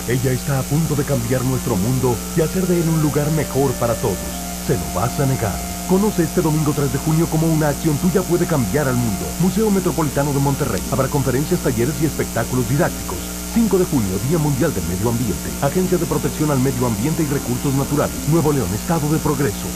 Ella está a punto de cambiar nuestro mundo y hacer de él un lugar mejor para todos. ¿Se lo vas a negar? Conoce este domingo 3 de junio cómo una acción tuya puede cambiar al mundo. Museo Metropolitano de Monterrey. Habrá conferencias, talleres y espectáculos didácticos. 5 de junio, Día Mundial del Medio Ambiente. Agencia de Protección al Medio Ambiente y Recursos Naturales. Nuevo León, Estado de Progreso.